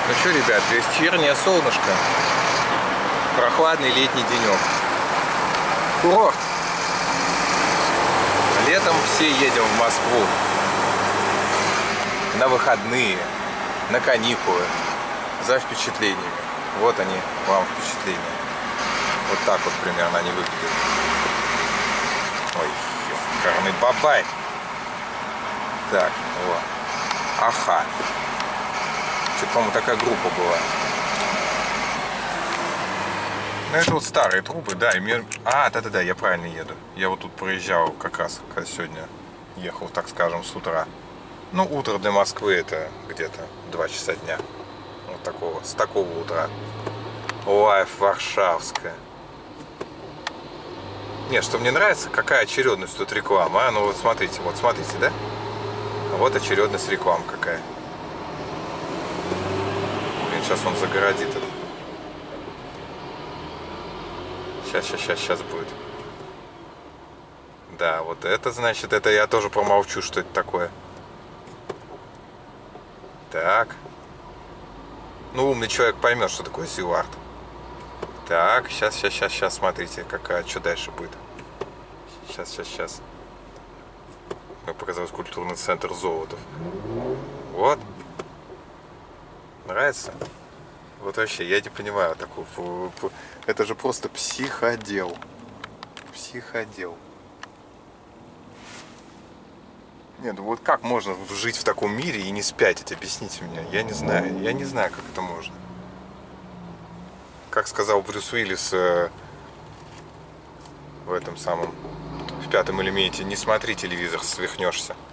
Ну что, ребят, вечернее солнышко, прохладный летний денек. Курорт. Летом все едем в Москву на выходные, на каникулы, за впечатлениями. Вот они, вам впечатления. Вот так вот примерно они выглядят. Ой, ёкарный бабай. Так, вот. Аха. Что-то, по-моему, такая группа была. Ну, это вот старые трубы, да. И мне... да-да-да, я правильно еду. Я вот тут проезжал как раз, когда сегодня ехал, так скажем, с утра. Ну, утро для Москвы это где-то 2 часа дня. Вот такого, с такого утра. Лайф Варшавская. Не, что мне нравится, какая очередность тут рекламы, а? Ну вот смотрите, да? Вот очередность реклам какая. Блин, сейчас он загородит это. Сейчас будет. Да, вот это значит, это я тоже промолчу, что это такое. Так. Ну, умный человек поймет, что такое Зилард. Так, сейчас, смотрите, что дальше будет. Сейчас. Как показалось, культурный центр Золотов. Вот. Нравится? Вот вообще, я не понимаю такого. Это же просто психодел. Психодел. Нет, ну вот как можно жить в таком мире и не спятить? Объясните мне. Я не знаю, как это можно. Как сказал Брюс Уиллис в этом самом, в «Пятом элементе», не смотри телевизор, свихнешься.